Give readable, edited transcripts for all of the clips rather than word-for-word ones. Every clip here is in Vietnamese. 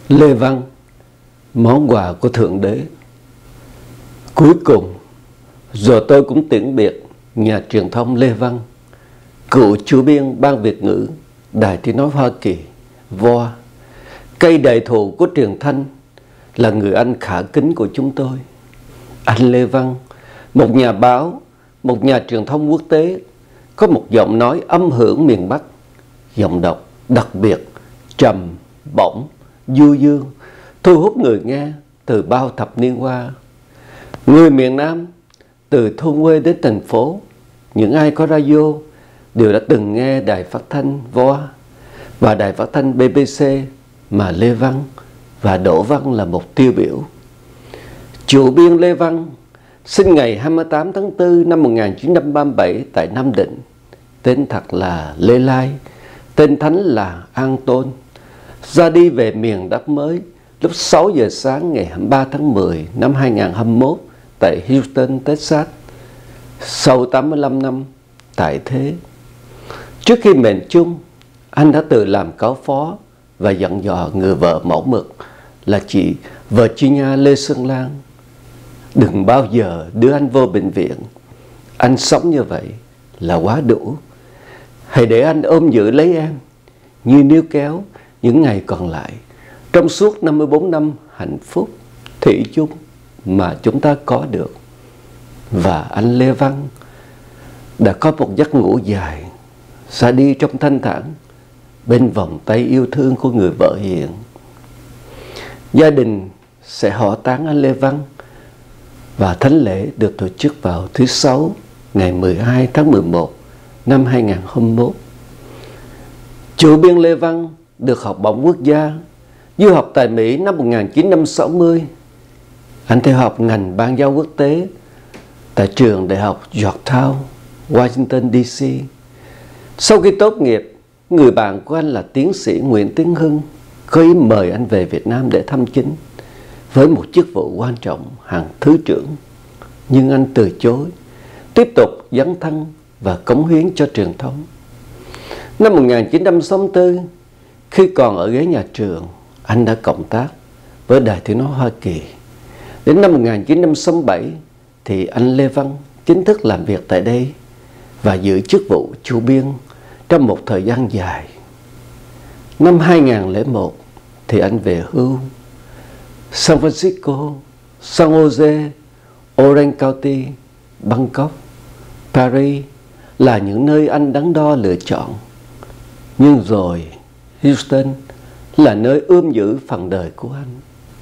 Lê Văn, món quà của Thượng Đế. Cuối cùng, rồi tôi cũng tiễn biệt nhà truyền thông Lê Văn, cựu chủ biên Ban Việt ngữ Đài Tiếng nói Hoa Kỳ, VOA, cây đại thụ của truyền thanh, là người anh khả kính của chúng tôi. Anh Lê Văn, một nhà báo, một nhà truyền thông quốc tế, có một giọng nói âm hưởng miền Bắc, giọng đọc đặc biệt, trầm, bổng, du dương, thu hút người nghe từ bao thập niên qua. Người miền Nam, từ thôn quê đến thành phố, những ai có radio đều đã từng nghe đài phát thanh VOA và đài phát thanh BBC mà Lê Văn và Đỗ Văn là một tiêu biểu. Chủ biên Lê Văn sinh ngày 28 tháng 4 năm 1937 tại Nam Định. Tên thật là Lê Lai, tên thánh là An Tôn. Ra đi về miền đất mới lúc 6 giờ sáng ngày 23 tháng 10 năm 2021 tại Houston, Texas. Sau 85 năm tại thế. Trước khi mệnh chung, anh đã tự làm cáo phó và dặn dò người vợ mẫu mực là chị Virginia Lê Xuân Lan: đừng bao giờ đưa anh vô bệnh viện. Anh sống như vậy là quá đủ. Hãy để anh ôm giữ lấy em như níu kéo những ngày còn lại trong suốt 54 năm hạnh phúc thủy chung mà chúng ta có được. Và anh Lê Văn đã có một giấc ngủ dài, ra đi trong thanh thản bên vòng tay yêu thương của người vợ hiền. Gia đình sẽ hỏa táng anh Lê Văn và thánh lễ được tổ chức vào thứ Sáu ngày 12 tháng 11 năm 2021. Chủ biên Lê Văn được học bổng quốc gia, du học tại Mỹ năm 1960. Anh theo học ngành ban giao quốc tế tại trường Đại học Georgetown, Washington DC. Sau khi tốt nghiệp, người bạn của anh là tiến sĩ Nguyễn Tiến Hưng có ý mời anh về Việt Nam để thăm chính với một chức vụ quan trọng hàng thứ trưởng. Nhưng anh từ chối, tiếp tục dấn thân và cống hiến cho truyền thông. Năm 1964, khi còn ở ghế nhà trường, anh đã cộng tác với Đài Tiếng nói Hoa Kỳ. Đến năm 1967 thì anh Lê Văn chính thức làm việc tại đây và giữ chức vụ chủ biên trong một thời gian dài. Năm 2001 thì anh về hưu. San Francisco, San Jose, Orange County, Bangkok, Paris là những nơi anh đắn đo lựa chọn. Nhưng rồi Houston là nơi ươm giữ phần đời của anh.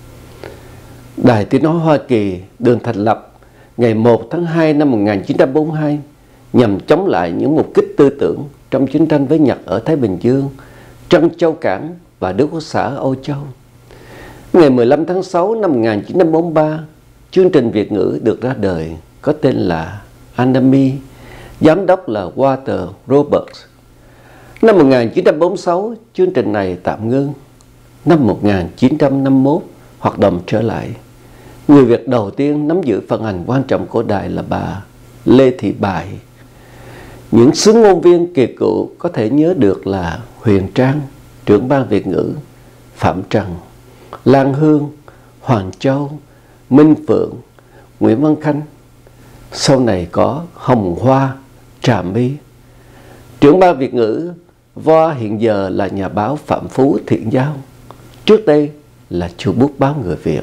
Đài Tiếng nói Hoa Kỳ được thành lập ngày 1 tháng 2 năm 1942 nhằm chống lại những mục kích tư tưởng trong chiến tranh với Nhật ở Thái Bình Dương, Trân Châu Cảng và Đức Quốc xã Âu Châu. Ngày 15 tháng 6 năm 1943, chương trình Việt ngữ được ra đời có tên là Anami, giám đốc là Walter Roberts. Năm 1946, chương trình này tạm ngưng. Năm 1951, hoạt động trở lại. Người Việt đầu tiên nắm giữ phần hành quan trọng của đài là bà Lê Thị Bài. Những xứ ngôn viên kỳ cựu có thể nhớ được là Huyền Trang, trưởng ban Việt ngữ, Phạm Trần, Lan Hương, Hoàng Châu, Minh Phượng, Nguyễn Văn Khanh. Sau này có Hồng Hoa, Trà My. Trưởng ban Việt ngữ VOA hiện giờ là nhà báo Phạm Phú Thiện Giao. Trước đây là chủ bút báo Người Việt.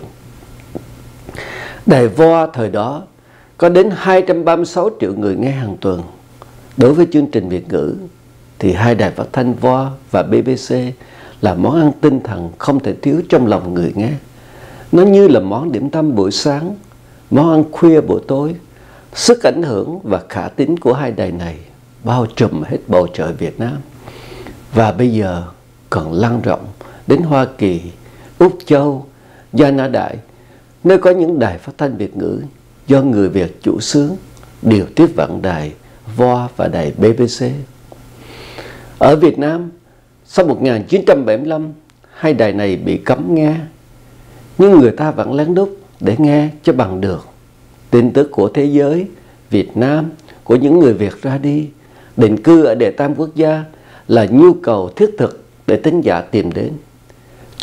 Đài VOA thời đó có đến 236 triệu người nghe hàng tuần. Đối với chương trình Việt ngữ thì hai đài phát thanh VOA và BBC là món ăn tinh thần không thể thiếu trong lòng người nghe. Nó như là món điểm tâm buổi sáng, món ăn khuya buổi tối. Sức ảnh hưởng và khả tín của hai đài này bao trùm hết bầu trời Việt Nam. Và bây giờ còn lan rộng đến Hoa Kỳ, Úc Châu, Gia Na Đại, nơi có những đài phát thanh Việt ngữ do người Việt chủ xướng điều tiếp vận đài VOA và đài BBC. Ở Việt Nam, sau 1975, hai đài này bị cấm nghe, nhưng người ta vẫn lén lút để nghe cho bằng được tin tức của thế giới, Việt Nam, của những người Việt ra đi, định cư ở đệ tam quốc gia là nhu cầu thiết thực để thính giả tìm đến.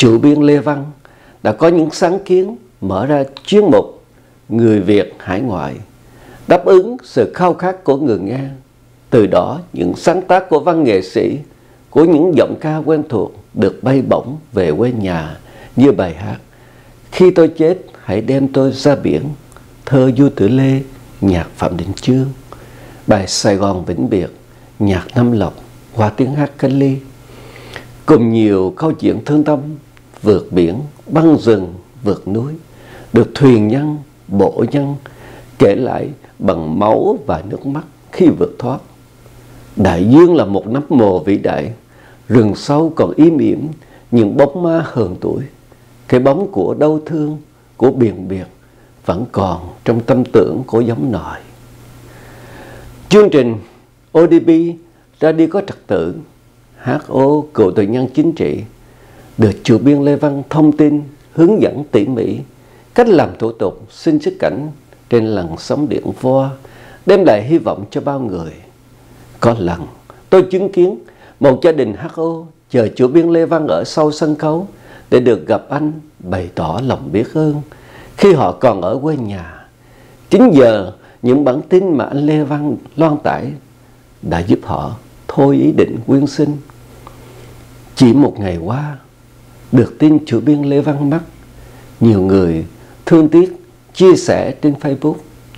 chủ biên Lê Văn đã có những sáng kiến mở ra chuyên mục Người Việt hải ngoại, đáp ứng sự khao khát của người nghe. Từ đó, những sáng tác của văn nghệ sĩ, của những giọng ca quen thuộc được bay bổng về quê nhà như bài hát Khi tôi chết hãy đem tôi ra biển, thơ Du Tử Lê, nhạc Phạm Đình Chương, bài Sài Gòn vĩnh biệt, nhạc Nam Lộc qua tiếng hát Khánh Ly, cùng nhiều câu chuyện thương tâm vượt biển, băng rừng, vượt núi, được thuyền nhân, bộ nhân kể lại bằng máu và nước mắt khi vượt thoát. Đại dương là một nắp mồ vĩ đại, rừng sâu còn im ỉm những bóng ma hờn tuổi. Cái bóng của đau thương, của biển biệt vẫn còn trong tâm tưởng của giống nòi. Chương trình ODB Radio có trật tự, HO cựu tù nhân chính trị, được chủ biên Lê Văn thông tin, hướng dẫn tỉ mỉ cách làm thủ tục xin xuất cảnh trên làn sóng điện voa, đem lại hy vọng cho bao người. Có lần tôi chứng kiến một gia đình HO chờ chủ biên Lê Văn ở sau sân khấu để được gặp anh, bày tỏ lòng biết ơn khi họ còn ở quê nhà. Chính giờ những bản tin mà anh Lê Văn loan tải đã giúp họ thôi ý định quyên sinh. Chỉ một ngày qua, được tin chủ biên Lê Văn mất, nhiều người thương tiếc chia sẻ trên Facebook.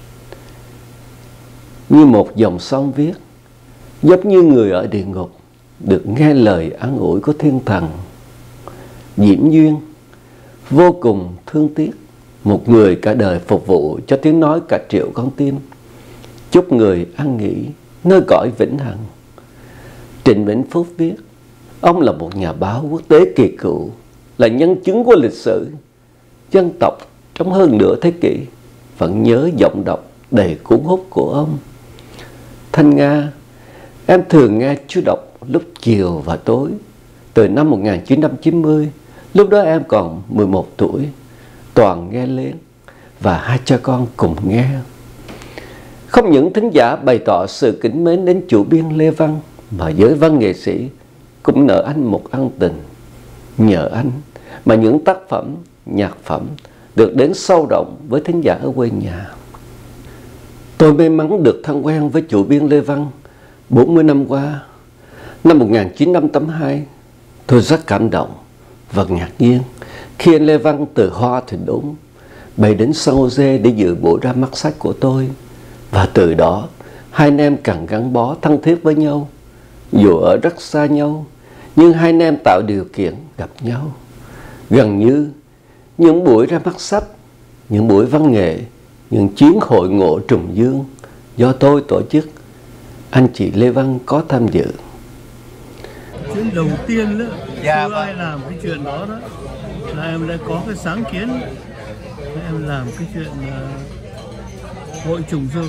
Như một dòng sông viết, giống như người ở địa ngục được nghe lời an ủi của thiên thần. Diễm Duyên vô cùng thương tiếc một người cả đời phục vụ cho tiếng nói cả triệu con tim. Chúc người an nghỉ nơi cõi vĩnh hằng. Trịnh Vĩnh Phúc viết, ông là một nhà báo quốc tế kỳ cựu, là nhân chứng của lịch sử dân tộc trong hơn nửa thế kỷ, vẫn nhớ giọng đọc đầy cuốn hút của ông. Thanh Nga, em thường nghe chú đọc lúc chiều và tối từ năm 1990, lúc đó em còn 11 tuổi, toàn nghe lên và hai cha con cùng nghe. Không những thính giả bày tỏ sự kính mến đến chủ biên Lê Văn, mà giới văn nghệ sĩ cũng nợ anh một ân tình. Nhờ anh mà những tác phẩm, nhạc phẩm được đến sâu rộng với thính giả ở quê nhà. Tôi may mắn được thân quen với chủ biên Lê Văn 40 năm qua. Năm 1982, tôi rất cảm động và ngạc nhiên khi anh Lê Văn từ Hoa Thịnh Đốn bay đến San Jose để dự buổi ra mắt sách của tôi. Và từ đó, hai anh em càng gắn bó thân thiết với nhau. Dù ở rất xa nhau, nhưng hai anh em tạo điều kiện gặp nhau. Gần như những buổi ra mắt sách, những buổi văn nghệ, những chuyến hội ngộ trùng dương do tôi tổ chức, anh chị Lê Văn có tham dự. Chuyện đầu tiên đó, chưa ai làm cái chuyện đó là em đã có cái sáng kiến. Em làm cái chuyện hội trùng dương.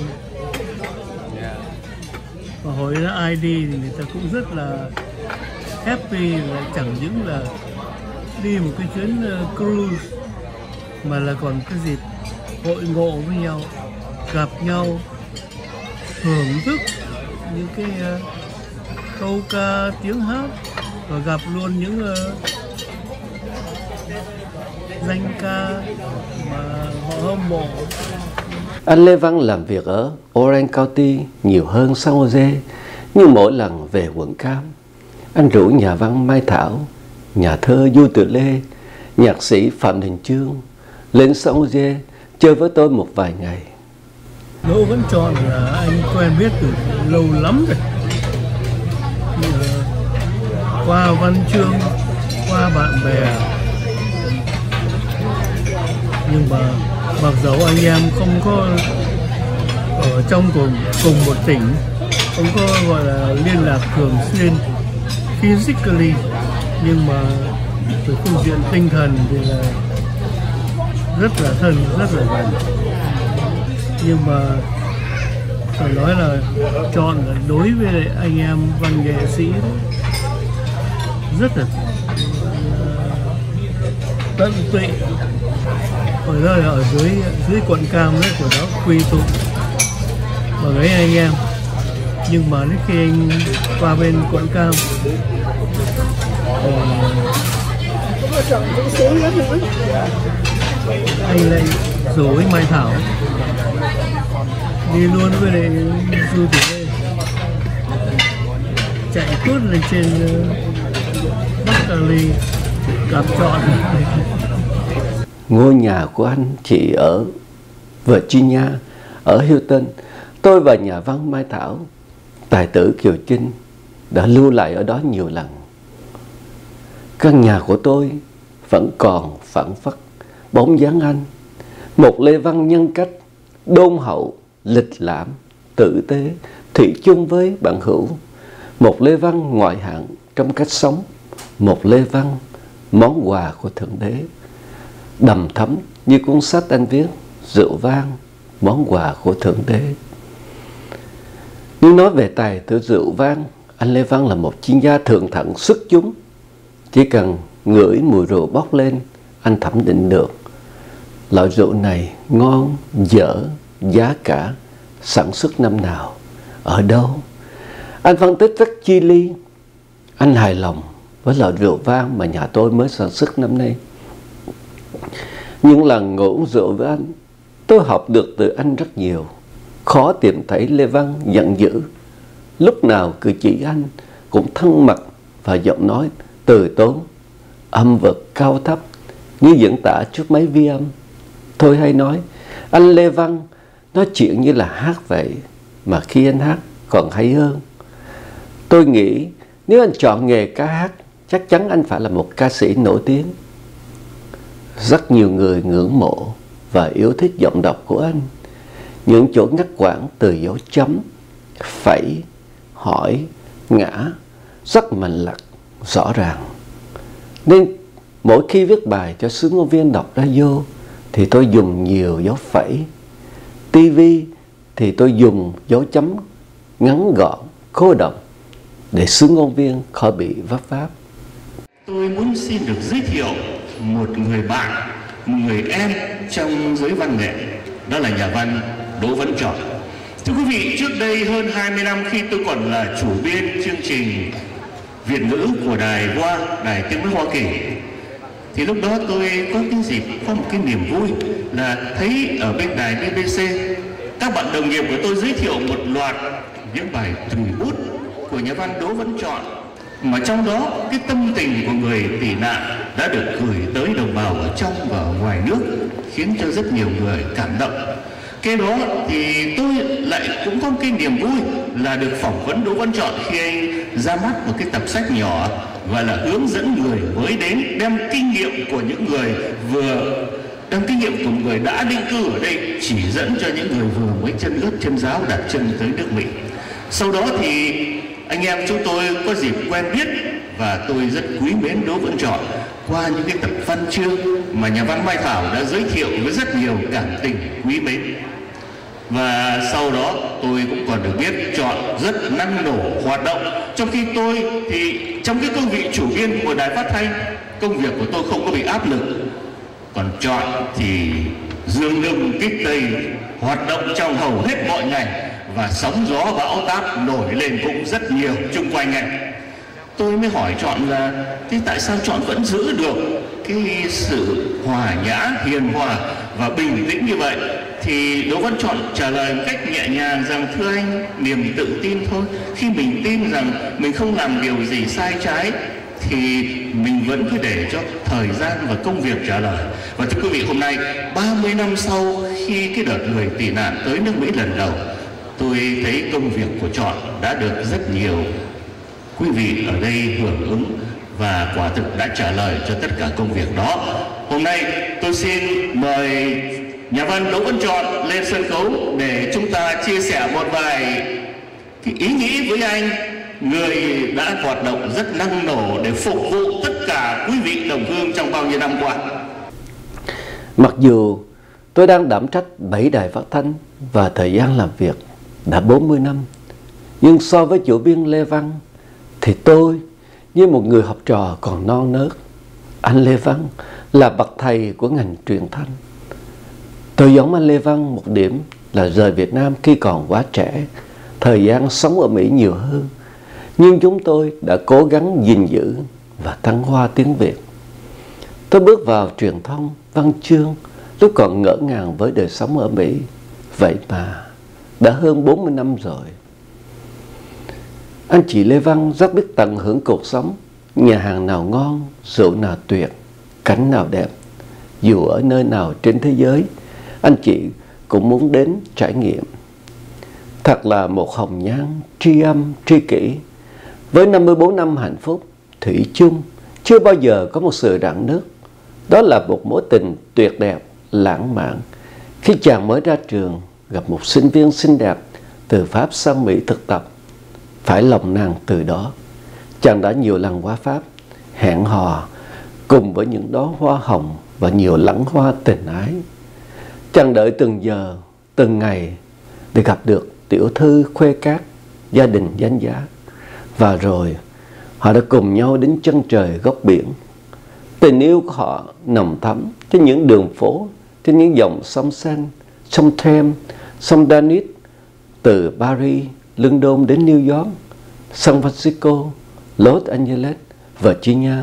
Và hồi đó ai đi thì người ta cũng rất là happy, là chẳng những là đi một cái chuyến cruise mà là còn cái dịp hội ngộ với nhau, gặp nhau, thưởng thức những cái câu ca tiếng hát, và gặp luôn những danh ca mà họ hâm mộ. Anh Lê Văn làm việc ở Orange County nhiều hơn San Jose, nhưng mỗi lần về quận Cam, anh rủ nhà văn Mai Thảo, nhà thơ Du Tử Lê, nhạc sĩ Phạm Đình Chương lên San Jose chơi với tôi một vài ngày. Đỗ Vân Tròn là anh quen biết từ lâu lắm rồi. Qua văn chương, qua bạn bè. Nhưng mà mặc dầu anh em không có ở trong cùng một tỉnh, không có gọi là liên lạc thường xuyên physically, nhưng mà từ phương diện tinh thần thì là rất là thân, rất là gần. Nhưng mà phải nói là Chọn là đối với anh em văn nghệ sĩ rất là tận tụy. Ở đây là ở dưới quận Cam đấy, của đó quy tụ và mấy anh em. Nhưng mà đến khi anh qua bên quận Cam Anh lại rủ với Mai Thảo đi luôn với lại Du Tử Lê, chạy tuốt lên trên Bắc Cali gặp Chọn. Ngôi nhà của anh chị ở Virginia, ở Hilton. Tôi và nhà văn Mai Thảo, tài tử Kiều Chinh, đã lưu lại ở đó nhiều lần. Căn nhà của tôi vẫn còn phảng phất bóng dáng anh, một Lê Văn nhân cách, đôn hậu, lịch lãm, tử tế, thủy chung với bạn hữu. Một Lê Văn ngoại hạng trong cách sống, một Lê Văn món quà của Thượng Đế, đầm thấm như cuốn sách anh viết Rượu Vang, món quà của Thượng Đế. Nhưng nói về tài tử rượu vang, anh Lê Văn là một chuyên gia thượng thận xuất chúng. Chỉ cần ngửi mùi rượu bốc lên, anh thẩm định được loại rượu này ngon, dở, giá cả, sản xuất năm nào, ở đâu. Anh phân tích rất chi li. Anh hài lòng với loại rượu vang mà nhà tôi mới sản xuất năm nay. Những lần ngồi uống rượu với anh, tôi học được từ anh rất nhiều. Khó tìm thấy Lê Văn giận dữ. Lúc nào cử chỉ anh cũng thân mật và giọng nói từ tốn, âm vực cao thấp như diễn tả trước máy vi âm. Tôi hay nói, anh Lê Văn nói chuyện như là hát vậy, mà khi anh hát còn hay hơn. Tôi nghĩ nếu anh chọn nghề ca hát, chắc chắn anh phải là một ca sĩ nổi tiếng. Rất nhiều người ngưỡng mộ và yêu thích giọng đọc của anh. Những chỗ ngắt quãng từ dấu chấm, phẩy, hỏi, ngã rất mạch lạc, rõ ràng. Nên mỗi khi viết bài cho xướng ngôn viên đọc radio thì tôi dùng nhiều dấu phẩy. TV thì tôi dùng dấu chấm ngắn gọn, khô động để xướng ngôn viên khỏi bị vấp váp. Tôi muốn xin được giới thiệu một người bạn, một người em trong giới văn nghệ, đó là nhà văn Đỗ Vân Chọn. Thưa quý vị, trước đây hơn 20 năm khi tôi còn là chủ biên chương trình Việt ngữ của Đài Voa, Đài Tiếng nói Hoa Kỳ, thì lúc đó tôi có cái dịp, có một cái niềm vui là thấy ở bên đài BBC các bạn đồng nghiệp của tôi giới thiệu một loạt những bài thủy bút của nhà văn Đỗ Vân Chọn, mà trong đó cái tâm tình của người tị nạn đã được gửi tới đồng bào ở trong và ở ngoài nước, khiến cho rất nhiều người cảm động. Cái đó thì tôi lại cũng có cái niềm vui là được phỏng vấn Đỗ Vân Chọn khi anh ra mắt một cái tập sách nhỏ gọi là hướng dẫn người mới đến, đem kinh nghiệm của những người đem kinh nghiệm của người đã định cư ở đây chỉ dẫn cho những người vừa mới chân ướt chân ráo đặt chân tới nước Mỹ. Sau đó thì anh em chúng tôi có dịp quen biết và tôi rất quý mến Đỗ Vân Chọn qua những cái tập văn chương mà nhà văn Mai Thảo đã giới thiệu với rất nhiều cảm tình quý mến. Và sau đó tôi cũng còn được biết Chọn rất năng nổ hoạt động, trong khi tôi thì trong cái cương vị chủ biên của đài phát thanh, công việc của tôi không có bị áp lực. Còn Chọn thì dương đông kích tây, hoạt động trong hầu hết mọi ngành và sóng gió bão táp nổi lên cũng rất nhiều chung quanh anh. Tôi mới hỏi Chọn là thế tại sao Chọn vẫn giữ được cái sự hòa nhã, hiền hòa và bình tĩnh như vậy? Thì Đỗ Vân Chọn trả lời một cách nhẹ nhàng rằng thưa anh, niềm tự tin thôi. Khi mình tin rằng mình không làm điều gì sai trái thì mình vẫn cứ để cho thời gian và công việc trả lời. Và thưa quý vị, hôm nay 30 năm sau khi cái đợt người tị nạn tới nước Mỹ lần đầu, tôi thấy công việc của Chọn đã được rất nhiều quý vị ở đây hưởng ứng và quả thực đã trả lời cho tất cả công việc đó. Hôm nay tôi xin mời nhà văn Đỗ Vân Chọn lên sân khấu để chúng ta chia sẻ một vài cái ý nghĩ với anh, người đã hoạt động rất năng nổ để phục vụ tất cả quý vị đồng hương trong bao nhiêu năm qua. Mặc dù tôi đang đảm trách 7 đài phát thanh và thời gian làm việc đã 40 năm, nhưng so với chủ biên Lê Văn thì tôi như một người học trò còn non nớt. Anh Lê Văn là bậc thầy của ngành truyền thanh. Tôi giống anh Lê Văn một điểm là rời Việt Nam khi còn quá trẻ, thời gian sống ở Mỹ nhiều hơn. Nhưng chúng tôi đã cố gắng gìn giữ và thăng hoa tiếng Việt. Tôi bước vào truyền thông, văn chương lúc còn ngỡ ngàng với đời sống ở Mỹ. Vậy mà đã hơn 40 năm rồi. Anh chị Lê Văn rất biết tận hưởng cuộc sống. Nhà hàng nào ngon, rượu nào tuyệt, cảnh nào đẹp, dù ở nơi nào trên thế giới, anh chị cũng muốn đến trải nghiệm. Thật là một hồng nhan tri âm tri kỷ. Với 54 năm hạnh phúc, thủy chung, chưa bao giờ có một sự rạn nứt. Đó là một mối tình tuyệt đẹp, lãng mạn. Khi chàng mới ra trường, gặp một sinh viên xinh đẹp từ Pháp sang Mỹ thực tập, phải lòng nàng từ đó. Chàng đã nhiều lần qua Pháp, hẹn hò cùng với những đóa hoa hồng và nhiều lẵng hoa tình ái. Chàng đợi từng giờ, từng ngày để gặp được tiểu thư khuê cát, gia đình danh giá. Và rồi họ đã cùng nhau đến chân trời góc biển. Tình yêu của họ nồng thắm trên những đường phố, trên những dòng sông Seine, sông Thames, sông Danube, từ Paris, London đến New York, San Francisco, Los Angeles, Virginia.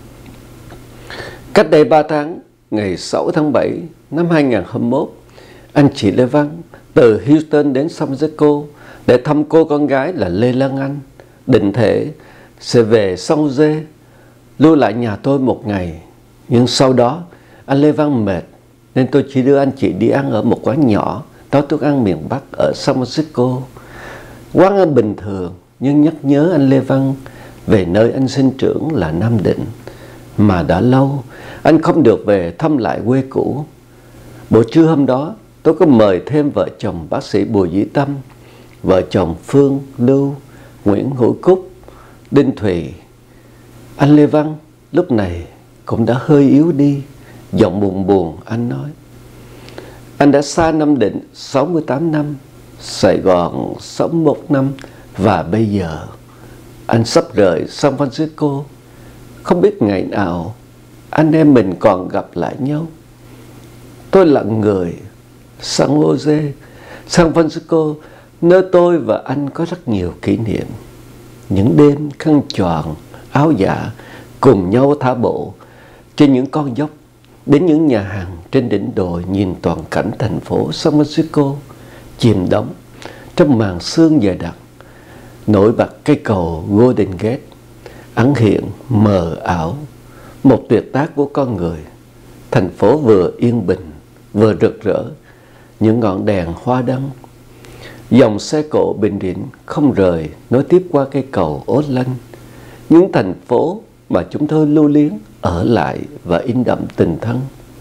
Cách đây 3 tháng, ngày 6 tháng 7 năm 2021, anh chị Lê Văn từ Houston đến San Francisco để thăm cô con gái là Lê Lan Anh, định thể sẽ về San Jose, lưu lại nhà tôi một ngày. Nhưng sau đó anh Lê Văn mệt nên tôi chỉ đưa anh chị đi ăn ở một quán nhỏ đó thức ăn miền Bắc ở San Francisco. Quán ăn bình thường nhưng nhắc nhớ anh Lê Văn về nơi anh sinh trưởng là Nam Định, mà đã lâu anh không được về thăm lại quê cũ. Buổi trưa hôm đó tôi có mời thêm vợ chồng bác sĩ Bùi Dĩ Tâm, vợ chồng Phương, Lưu, Nguyễn Hữu Cúc, Đinh Thùy. Anh Lê Văn lúc này cũng đã hơi yếu đi. Giọng buồn buồn anh nói: anh đã xa Nam Định 68 năm, Sài Gòn 61 năm, và bây giờ anh sắp rời San Francisco. Không biết ngày nào anh em mình còn gặp lại nhau. Tôi lặng người. San Jose, San Francisco, nơi tôi và anh có rất nhiều kỷ niệm. Những đêm khăn choàng, áo dạ cùng nhau thả bộ trên những con dốc, đến những nhà hàng trên đỉnh đồi nhìn toàn cảnh thành phố San Francisco chìm đắm trong màn sương dày đặc. Nổi bật cây cầu Golden Gate ẩn hiện mờ ảo, một tuyệt tác của con người. Thành phố vừa yên bình vừa rực rỡ những ngọn đèn hoa đăng. Dòng xe cộ Bình Định không rời nối tiếp qua cây cầu Ốt Lanh, những thành phố mà chúng tôi lưu luyến ở lại và in đậm tình thân.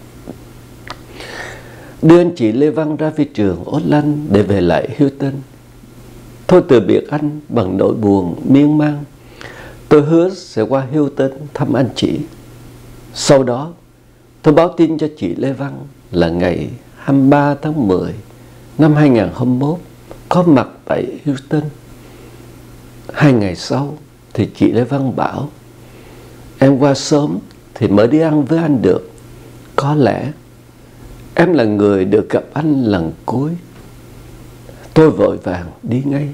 Đưa anh chị Lê Văn ra phi trường Ốt Lanh để về lại Houston. Tôi từ biệt anh bằng nỗi buồn miên man. Tôi hứa sẽ qua Houston thăm anh chị. Sau đó tôi báo tin cho chị Lê Văn là ngày 23 tháng 10 năm 2021 có mặt tại Houston. 2 ngày sau thì chị Lê Văn bảo: em qua sớm thì mới đi ăn với anh được. Có lẽ em là người được gặp anh lần cuối. Tôi vội vàng đi ngay.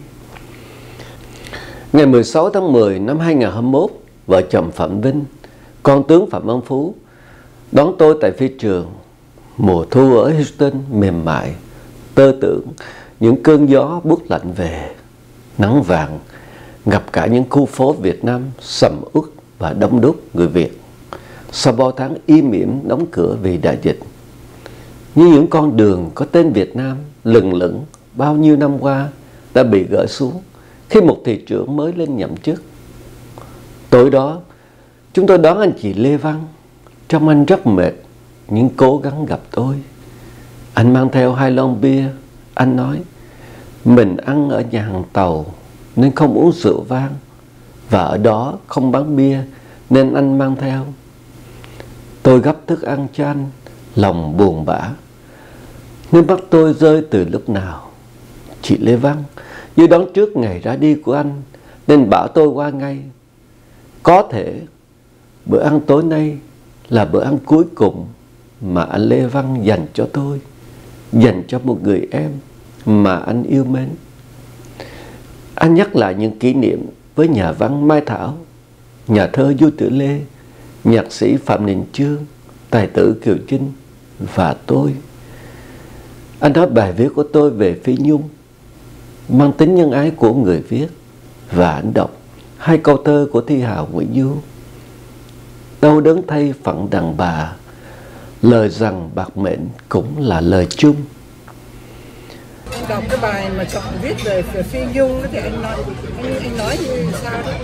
Ngày 16 tháng 10 năm 2021, vợ chồng Phạm Vinh, con tướng Phạm Văn Phú đón tôi tại phi trường. Mùa thu ở Houston mềm mại, tơ tưởng những cơn gió buốt lạnh về. Nắng vàng ngập cả những khu phố Việt Nam sầm uất và đông đúc người Việt. Sau bao tháng im ỉm đóng cửa vì đại dịch, như những con đường có tên Việt Nam lừng lững bao nhiêu năm qua đã bị gỡ xuống khi một thị trưởng mới lên nhậm chức. Tối đó chúng tôi đón anh chị Lê Văn. Trông anh rất mệt nhưng cố gắng gặp tôi. Anh mang theo 2 lon bia. Anh nói mình ăn ở nhà hàng tàu nên không uống rượu vang, và ở đó không bán bia nên anh mang theo. Tôi gấp thức ăn cho anh, lòng buồn bã. Nước mắt tôi rơi từ lúc nào. Chị Lê Văn như đón trước ngày ra đi của anh nên bảo tôi qua ngay. Có thể bữa ăn tối nay là bữa ăn cuối cùng mà anh Lê Văn dành cho tôi, dành cho một người em mà anh yêu mến. Anh nhắc lại những kỷ niệm với nhà văn Mai Thảo, nhà thơ Du Tử Lê, nhạc sĩ Phạm Đình Chương, tài tử Kiều Chinh và tôi. Anh nói bài viết của tôi về Phi Nhung, mang tính nhân ái của người viết, và anh đọc 2 câu thơ của thi hào Nguyễn Du. Đau đớn thay phận đàn bà, lời rằng bạc mệnh cũng là lời chung. Đọc cái bài mà chọn viết về Phi Nhung thì anh nói như sao đó?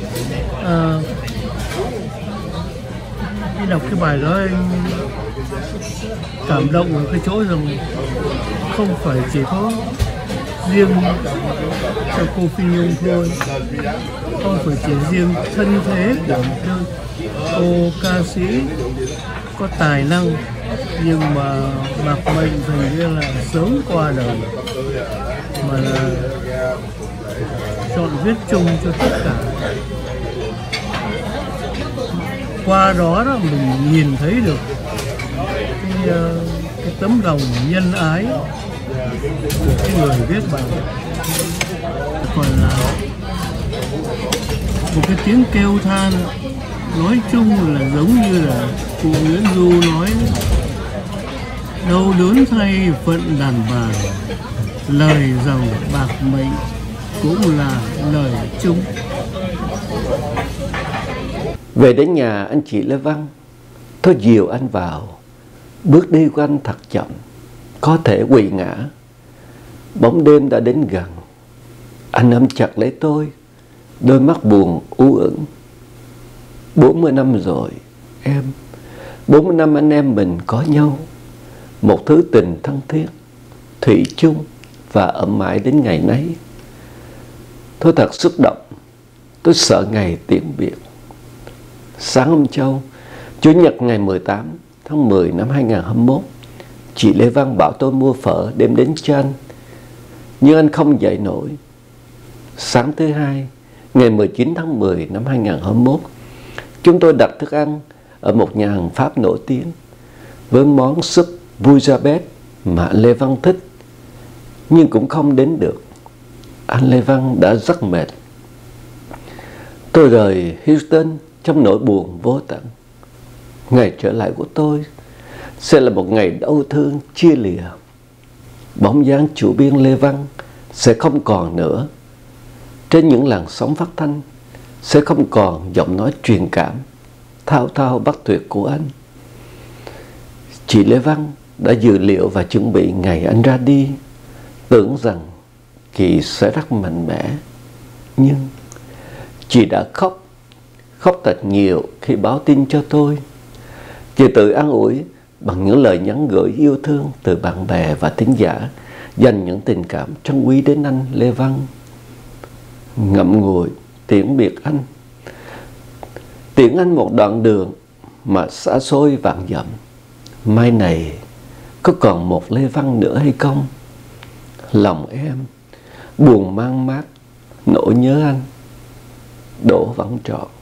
Khi đọc cái bài đó anh cảm động ở cái chỗ rằng không phải chỉ có riêng cho cô Phi Nhung thôi, không phải chỉ riêng thân thế của một cô ca sĩ có tài năng nhưng mà bạc mệnh thành ra là sớm qua đời, mà là chọn viết chung cho tất cả. Qua đó mình nhìn thấy được cái tấm lòng nhân ái của cái người viết bài, còn là một cái tiếng kêu than. Nói chung là giống như là cụ Nguyễn Du nói: đau đớn thay phận đàn bà, lời rằng bạc mệnh cũng là lời chung. Về đến nhà anh chị Lê Văn, tôi dìu anh vào. Bước đi của anh thật chậm, có thể quỵ ngã. Bóng đêm đã đến gần. Anh ôm chặt lấy tôi, đôi mắt buồn u uẩn. 40 năm rồi em, 40 năm anh em mình có nhau, một thứ tình thân thiết, thủy chung và ấm mãi đến ngày nấy. Tôi thật xúc động, tôi sợ ngày tiễn biệt. Sáng hôm Châu, Chủ nhật ngày 18 tháng 10 năm 2021, chị Lê Văn bảo tôi mua phở đem đến cho anh, nhưng anh không dậy nổi. Sáng thứ Hai, ngày 19 tháng 10 năm 2021, chúng tôi đặt thức ăn ở một nhà hàng Pháp nổi tiếng với món súp bouillabaisse mà Lê Văn thích, nhưng cũng không đến được. Anh Lê Văn đã rất mệt. Tôi rời Houston trong nỗi buồn vô tận. Ngày trở lại của tôi sẽ là một ngày đau thương chia lìa. Bóng dáng chủ biên Lê Văn sẽ không còn nữa. Trên những làn sóng phát thanh sẽ không còn giọng nói truyền cảm thao thao bất tuyệt của anh. Chị Lê Văn đã dự liệu và chuẩn bị ngày anh ra đi, tưởng rằng chị sẽ rất mạnh mẽ, nhưng chị đã khóc thật nhiều khi báo tin cho tôi. Chị tự an ủi bằng những lời nhắn gửi yêu thương từ bạn bè và thính giả, dành những tình cảm trân quý đến anh Lê Văn. Ngậm ngùi tiễn biệt anh, tiễn anh một đoạn đường mà xa xôi vạn dặm. Mai này có còn một Lê Văn nữa hay không? Lòng em buồn mang mát, nỗi nhớ anh. Đỗ Văn Trọn.